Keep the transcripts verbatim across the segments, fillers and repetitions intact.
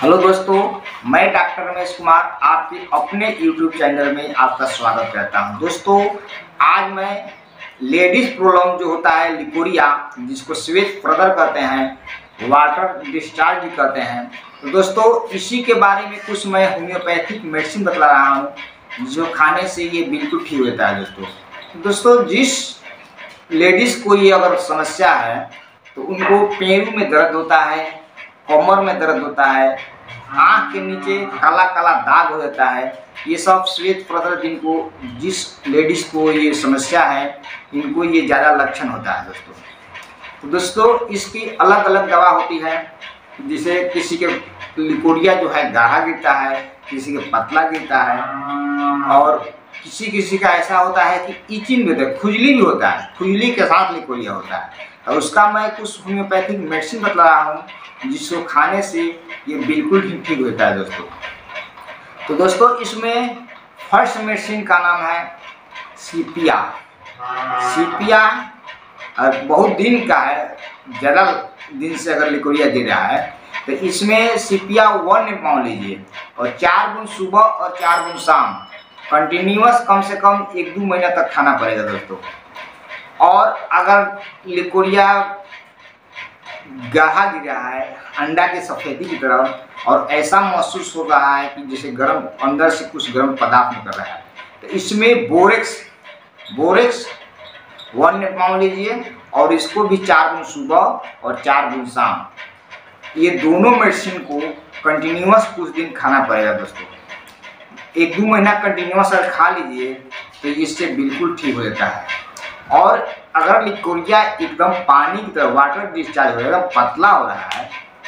Hello दोस्तों, मैं doctor Ramesh Kumar आपके अपने यूट्यूब चैनल में आपका स्वागत करता हूं। दोस्तों, आज मैं लेडीज प्रॉब्लम जो होता है लिकोरिया, जिसको स्वेट प्रदर कहते हैं, वाटर डिस्चार्ज भी कहते हैं, तो दोस्तों इसी के बारे में कुछ मैं होम्योपैथिक मेडिसिन बतला रहा हूं जो खाने से ये बिल्कुल ठीक होता है। दोस्तों दोस्तों जिस लेडीज़ को ये अगर समस्या है तो उनको पैरों में दर्द होता है, कमर में दर्द होता है, आँख के नीचे काला काला दाग हो जाता है, ये सब स्वेट प्रदर जिनको जिस लेडीज़ को ये समस्या है इनको ये ज़्यादा लक्षण होता है। दोस्तों तो दोस्तों इसकी अलग अलग दवा होती है। जिसे किसी के लिकोरिया जो है गाढ़ा गिरता है, किसी के पतला गिरता है, और किसी किसी का ऐसा होता है कि इचिंग भी होता है, खुजली भी होता है, खुजली के साथ लिकोरिया होता है। और उसका मैं कुछ होम्योपैथिक मेडिसिन बता रहा हूँ जिसको खाने से ये बिल्कुल ही ठीक होता है। दोस्तों तो दोस्तों इसमें फर्स्ट मेडिसिन का नाम है सीपिया। सीपिया बहुत दिन का है, ज़्यादा दिन से अगर लिकोरिया दे रहा है तो इसमें सीपिया वन पाँव लीजिए और चार गुण सुबह और चार गुण शाम कंटिन्यूअस कम से कम एक दो महीना तक खाना पड़ेगा। दोस्तों और अगर लिकोरिया गाढ़ा गिर रहा है अंडा के सफेदी की तरफ और ऐसा महसूस हो रहा है कि जैसे गर्म अंदर से कुछ गर्म पदार्थ निकल रहा है, तो इसमें बोरेक्स बोरेक्स वन पाँव लीजिए और इसको भी चार गुण सुबह और चार गुण शाम, ये दोनों मेडिसिन को कंटिन्यूअस कुछ दिन खाना पड़ेगा। दोस्तों एक दो महीना कंटिन्यूअस अगर खा लीजिए तो इससे बिल्कुल ठीक हो जाता है। और अगर लिकोरिया एकदम पानी की तरह वाटर डिस्चार्ज हो एकदम पतला हो रहा है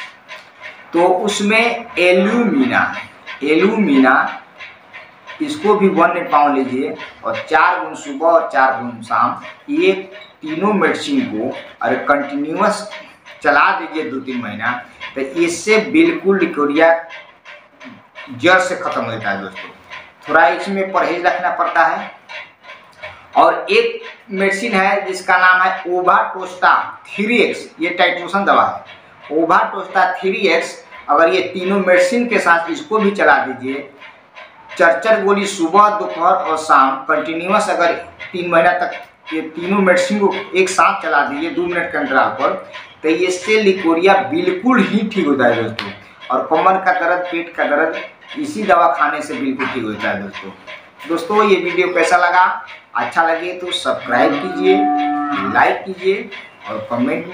तो उसमें एल्यूमिना एल्यूमिना इसको भी वन पाँव लीजिए और चार गुण सुबह और चार गुण शाम, ये तीनों मेडिसिन को अगर कंटिन्यूअस चला दीजिए दो तीन महीना तो इससे बिल्कुल लिकोरिया जड़ से खत्म हो जाता है। दोस्तों थोड़ा इसमें परहेज रखना पड़ता है। और एक मेडिसिन है जिसका नाम है ओवाटोस्टा थ्री एक्स, ये टाइट्रोसन दवा है। ओवाटोस्टा थ्री एक्स अगर ये तीनों मेडिसिन के साथ इसको भी चला दीजिए, चरचर गोली सुबह दोपहर और शाम कंटिन्यूअस अगर तीन महीना तक ये तीनों मेडिसिन को एक साथ चला दीजिए दो मिनट के अंतराल पर, तो इससे लिकोरिया बिल्कुल ही ठीक होता है। दोस्तों और कमर का दर्द, पेट का दर्द इसी दवा खाने से बिल्कुल ठीक होता है। दोस्तों दोस्तों ये वीडियो कैसा लगा? अच्छा लगे तो सब्सक्राइब कीजिए, लाइक कीजिए और कमेंट